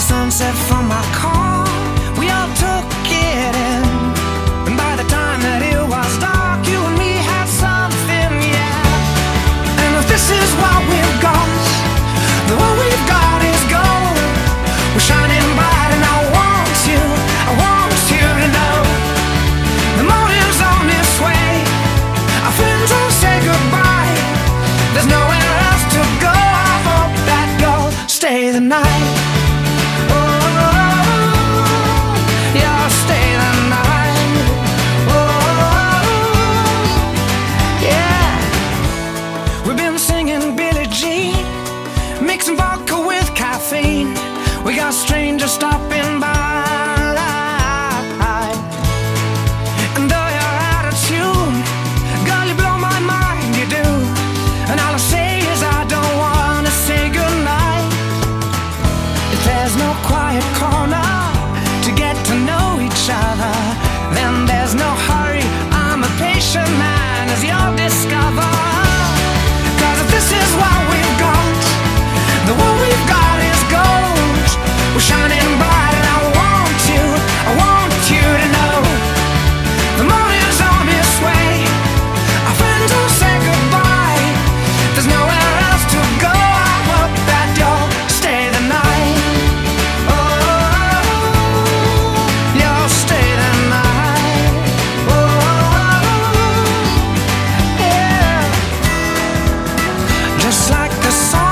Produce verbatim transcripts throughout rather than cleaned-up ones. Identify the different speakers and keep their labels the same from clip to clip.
Speaker 1: sunset from my car. We all took it in, and by the time that it was dark, you and me had something, yeah. And if this is what we've got, then what we've got is gold. We're shining bright, and I want you, I want you to know the morning's on its way. Our friends will say goodbye. There's nowhere else to go. I hope that you'll stay the night. Mixing vodka with caffeine. We got strangers stopping by, and though you're out of tune, girl, you blow my mind, you do. And all I say is I don't wanna say goodnight. If there's no quiet corner to get to know each other, then there's no hurry. I'm a patient man, as you'll discover. Cause if this is what we've got, the what we've got is gold. We're shining bright, and I want you, I want you to know the morning's on its way. Our friends will say goodbye. There's nowhere else to go. I hope that you'll stay the night. Oh, you'll stay the night. Oh, yeah. Just like the song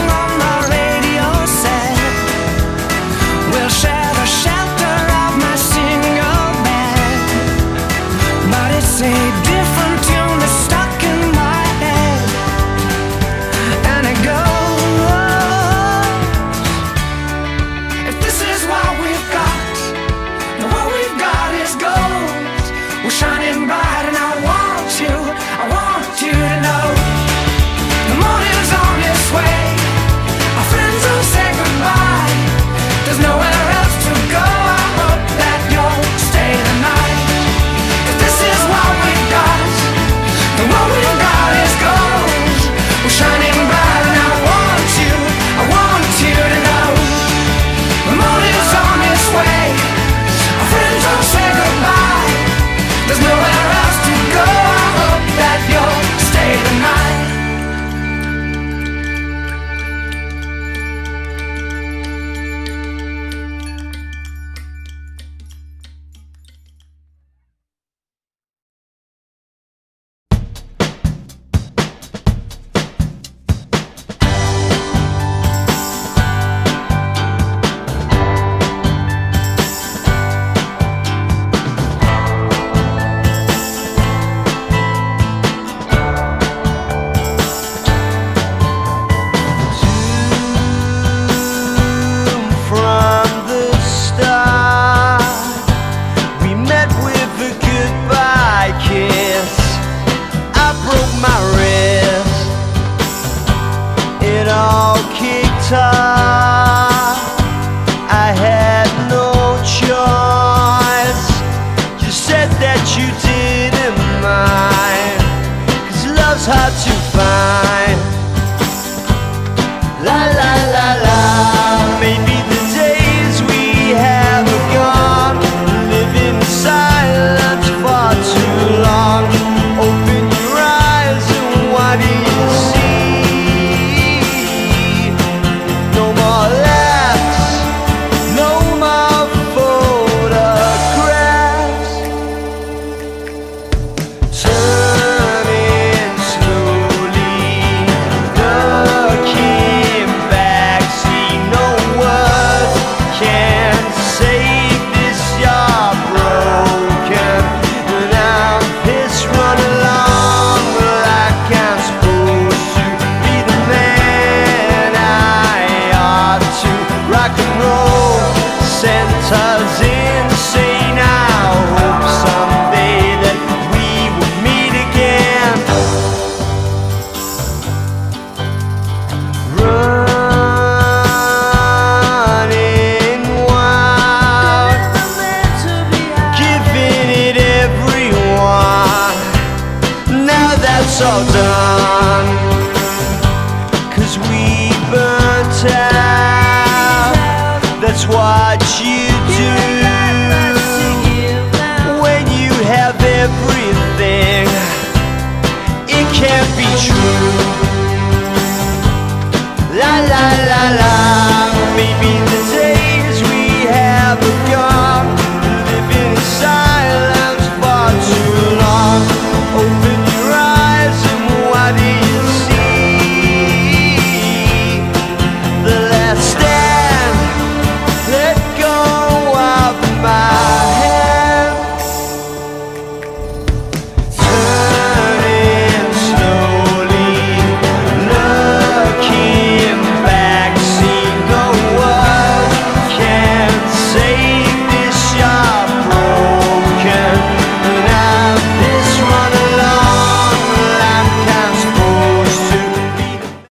Speaker 1: share the shelter of my single bed, but it's a different tune that's stuck in my head, and it goes. If this is what we've got, then what we've got is gold. We're shining bright, and I want you, I want you to know the morning's on its way. Our friends will say goodbye. There's nowhere else to go. I hope that you'll stay the night. If this is what we've got, then what we've got is gold. We're shining bright, and I want you, I want you to know the morning's on its way. Our friends will say goodbye. There's nowhere else to go. I hope that you'll stay the night.
Speaker 2: I had no choice. You said that you didn't mind, 'cause love's hard to find. La la la la. Maybe the days we have are gone. Living in silence far too long. Open your eyes and what do you see? Centers insane. I hope someday that we will meet again. Running wild, giving it everyone. Now that's all done.